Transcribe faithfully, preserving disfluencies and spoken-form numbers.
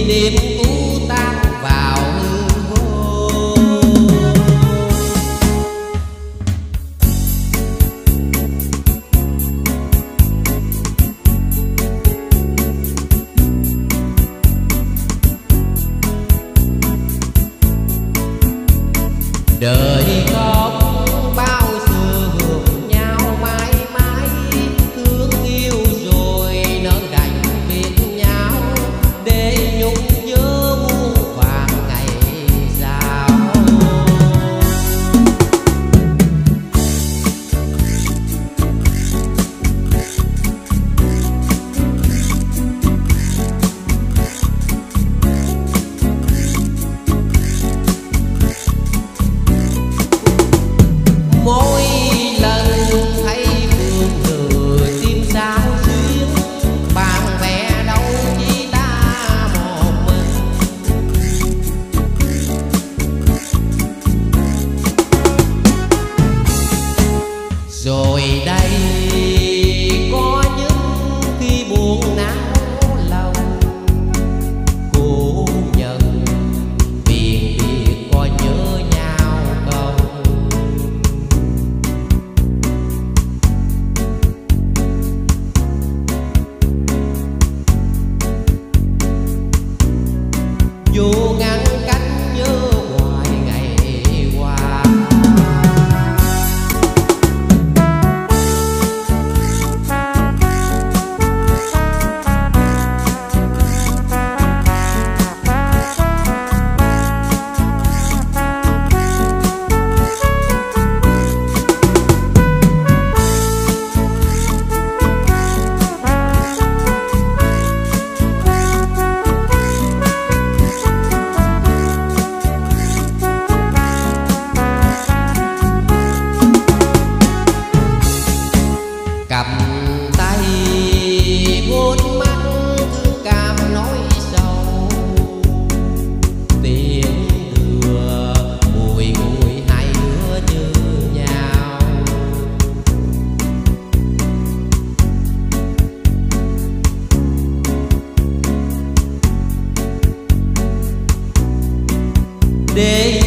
niệm cũ tan vào hư vô. Đời không bao giờ hưởng nhau mãi mãi, thương yêu rồi nỡ đành biệt nhau để nhung nhớ muôn vàn ngày sau. Mỗi lần thấy phương thừa tim sao xuyên, bạn bè đâu chỉ ta một mình. Rồi đây có những khi buồn não lòng, cô nhận biệt biệt có nhớ nhau không. Dù ngăn cách nhớ hoài ngày qua. Cầm tay vuốt mắt thương cảm nói sâu, tiếng đưa bùi ngùi hai đứa như nhau. Để